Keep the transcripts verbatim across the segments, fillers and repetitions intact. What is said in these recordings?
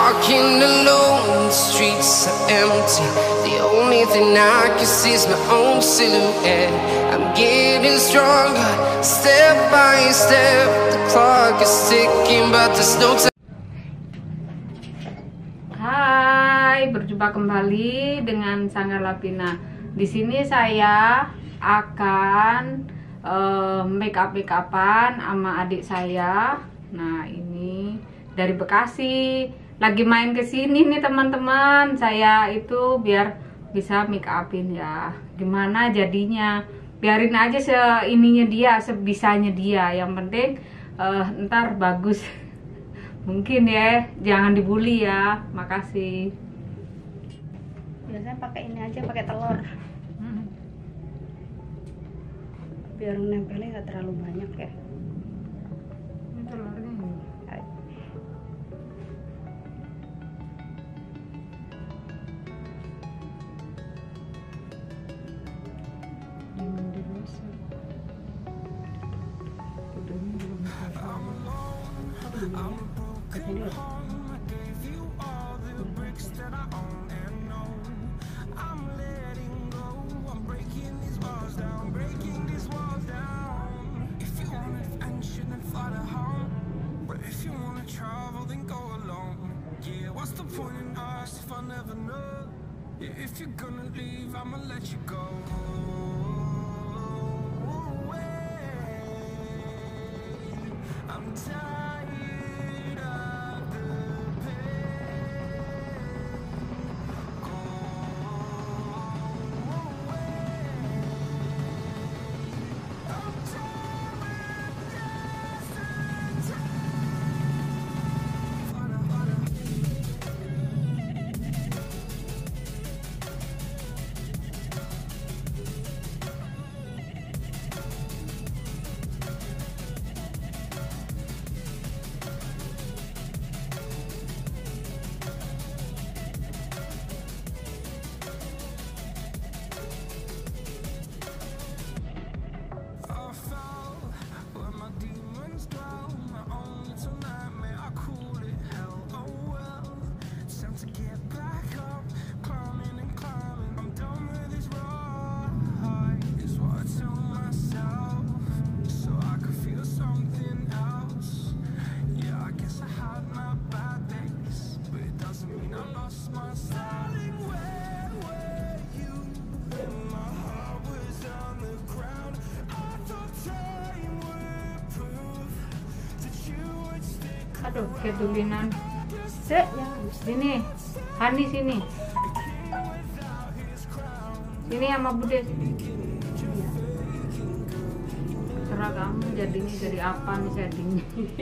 walking alone, the streets are empty. The only thing I can see is my own silhouette. I'm getting stronger, step by step. The clock is ticking, but there's no time. Hai, berjumpa kembali dengan Sanggar Lapina. Di sini saya akan uh, make up make upan sama adik saya. Nah, ini dari Bekasi, lagi main ke sini nih teman-teman. Saya itu biar bisa make upin ya. Gimana jadinya? Biarin aja seininya dia, sebisanya dia. Yang penting uh, ntar bagus. Mungkin ya, jangan dibully ya. Makasih. Biasanya pakai ini aja, pakai telur. Hmm. Biar nempelnya nggak terlalu banyak ya. Ini telurnya. If you're gonna leave, I'ma let you go. I'm tired of the pain. Go away. I'm tired of just aduh, ketulinan. Sek, sini. Hani sini. Sini sama Bude sini. Terserah kamu jadinya dari apa nih jadinya.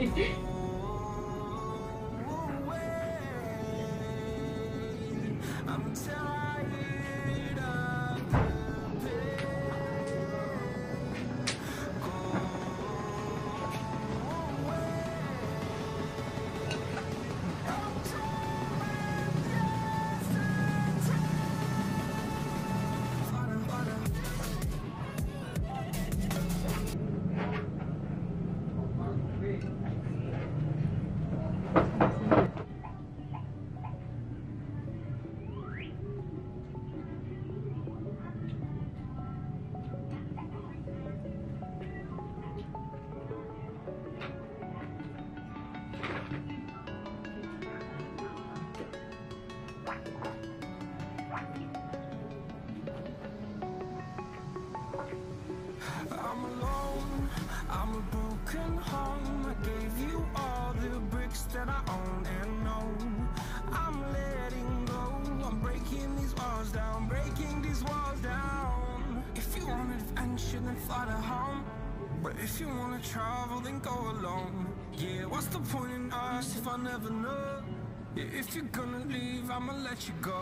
That I own and know I'm letting go. I'm breaking these walls down, breaking these walls down. If you want adventure, then fly to home. But if you wanna travel, then go alone. Yeah, what's the point in us if I never know? Yeah, if you're gonna leave, I'ma let you go.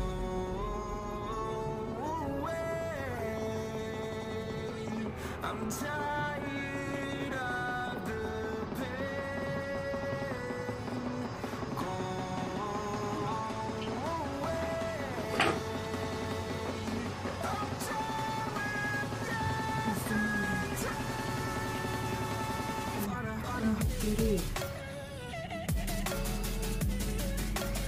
I'm tired of the pain. Kiri.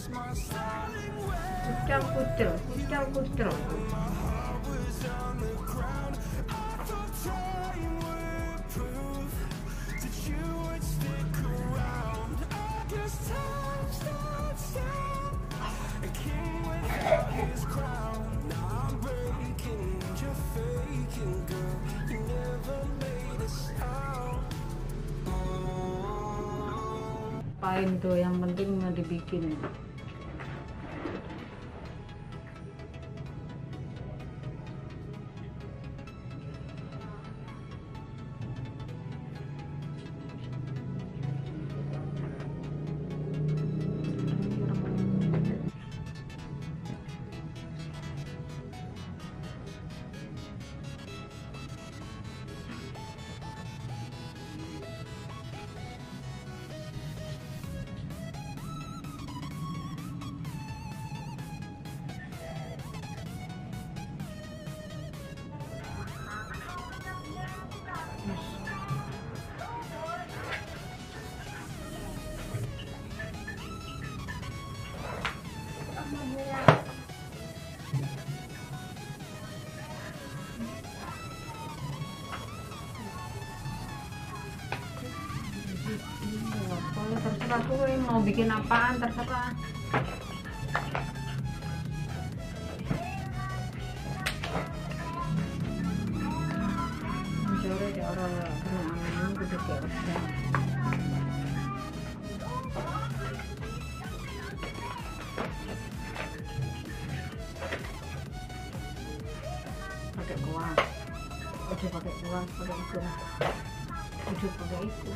my starting way. Kucel kucel kucel kucel. My heart was on the ground. I thought time would prove that you would stick around. I guess time stood still, a king without his crown. Now I'm breaking, you're faking, girl. You never made a sound. Apain tuh, yang penting mau dibikin. Terserah gue mau bikin apaan, terserah. Mencuri di orang kena angin gede kayak udah. Pakai kuah, udah pakai kuah, pakai itu, udah pakai itu.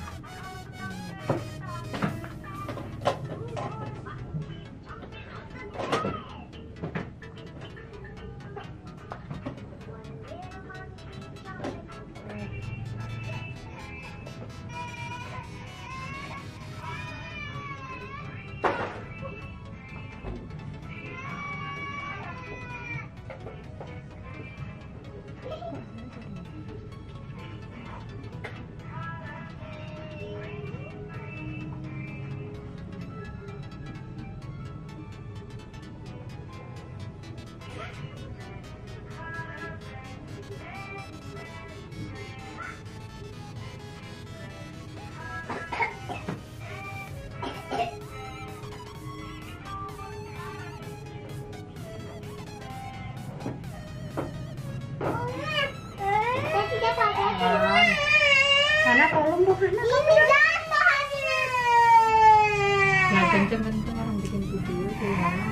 Hana tolong dong, Hana kamu jatuh Hana. Nah, kenceng-kenceng orang bikin video sih Hana.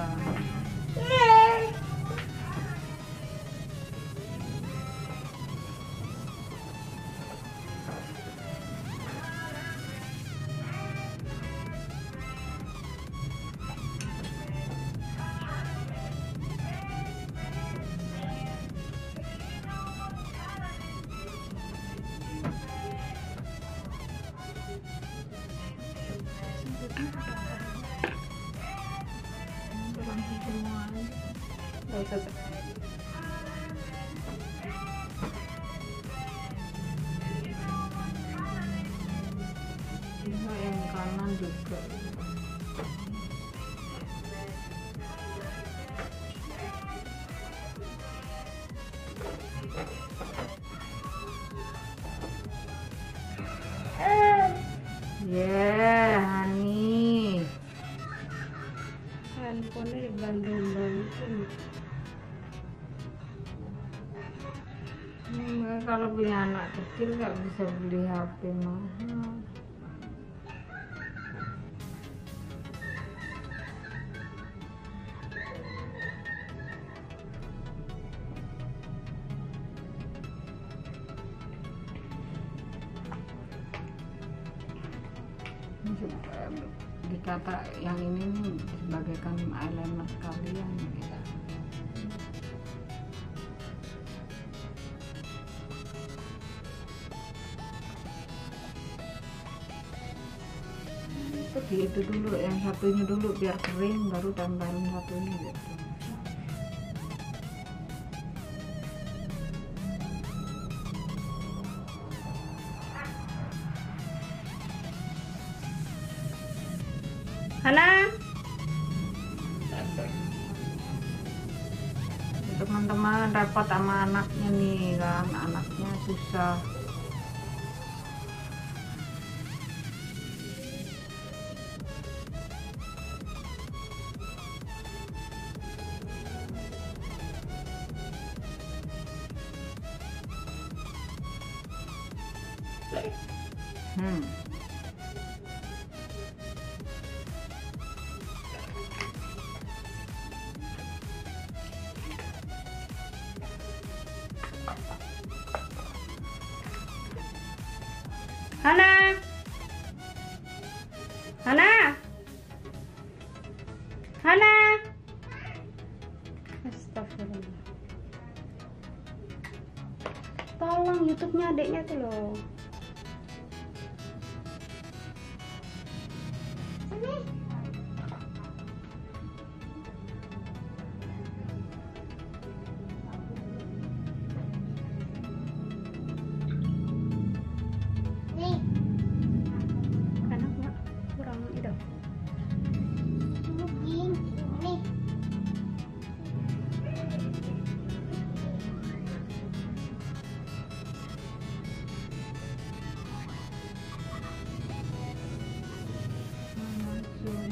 Ini yang kanan juga. Yeah, Hani. Handphonenya digandung-gandung. Hmm, kalau punya anak kecil nggak bisa beli H P mahal. Dikata yang ini sebagaikan eyeliner sekalian ya. Itu di itu dulu, yang satunya dulu biar kering baru tempelin satunya gitu. Hana kan repot sama anaknya nih kan, anaknya susah. Hmm. Hana, Hana, Hana. Astagfirullah. Tolong YouTube-nya adiknya tuh loh. Anak mak kurang itu. Masuk.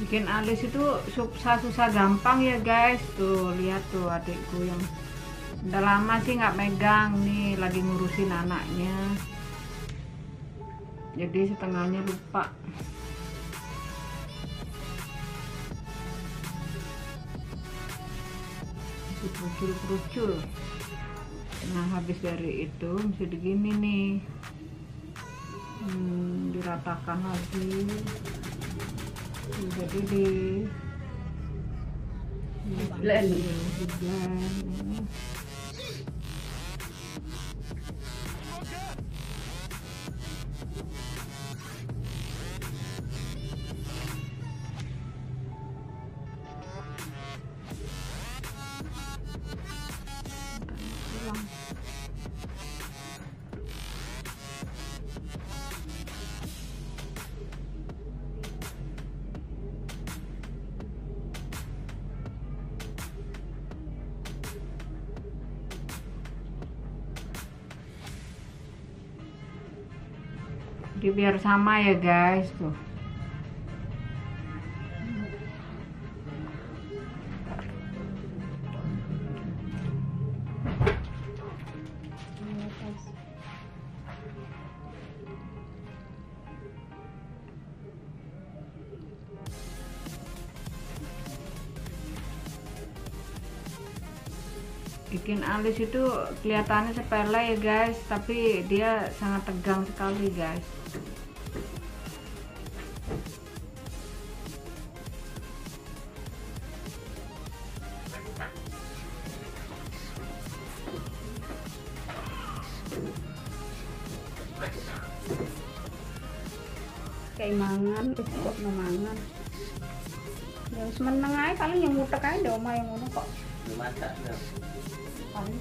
Bikin alis itu susah-susah gampang ya guys. Tuh lihat tuh adikku yang udah lama sih nggak megang nih, lagi ngurusin anaknya, jadi setengahnya lupa. Kerucul-kerucul. Nah habis dari itu mesti begini nih, hmm, diratakan lagi. Jadi di blend, di blend. Jadi biar sama ya guys tuh. Bikin alis itu kelihatannya sepele ya guys, tapi dia sangat tegang sekali guys. Keimangan, kok memangan. Yang semeneng aja paling yang mutek aja di omah yang ngono kok. Masak dah. Paling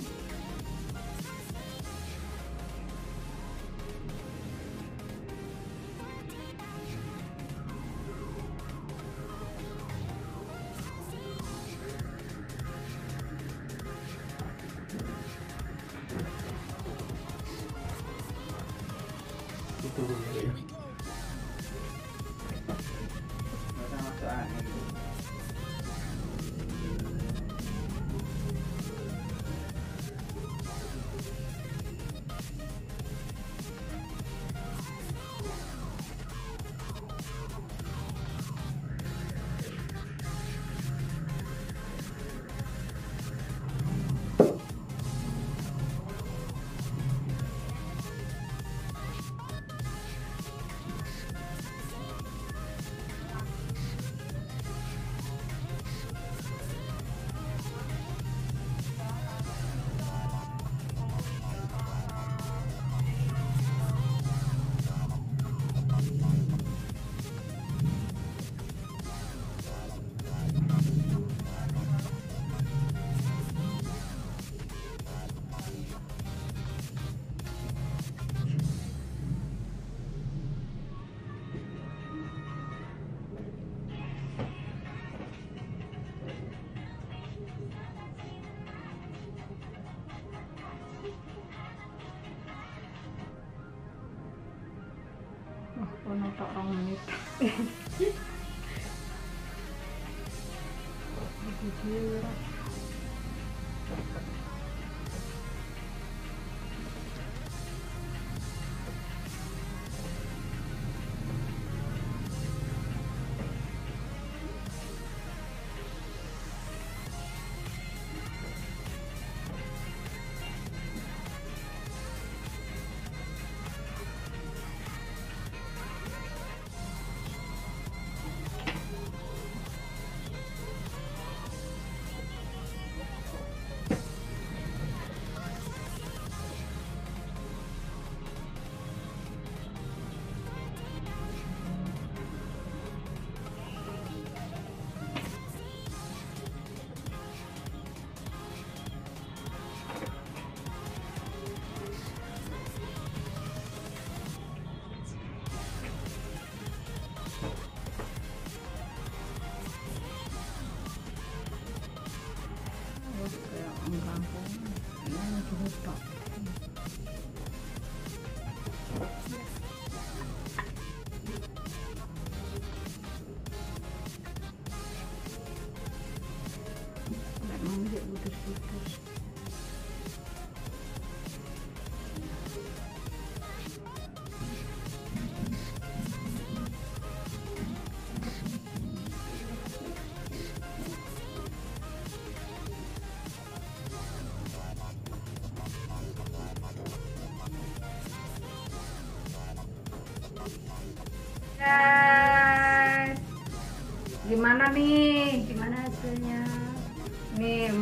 Itu ya. Masa masuk angin. Wah, kono tok rong menit.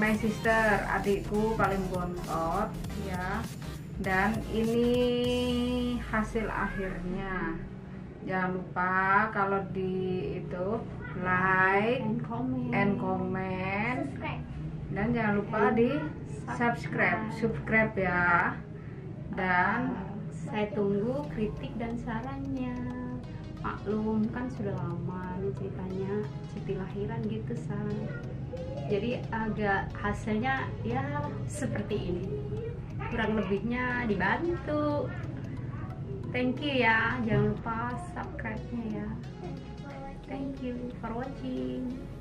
my sister, adikku paling bontot ya. Dan ini hasil akhirnya. Jangan lupa kalau di itu like And comment. and comment, Subscribe. dan jangan lupa di subscribe subscribe ya. Dan Saya tunggu kritik dan sarannya. Maklum kan sudah lama nih ceritanya, Siti lahiran gitu San. Jadi agak hasilnya ya seperti ini. Kurang lebihnya dibantu. Thank you ya, jangan lupa subscribe-nya ya. Thank you for watching.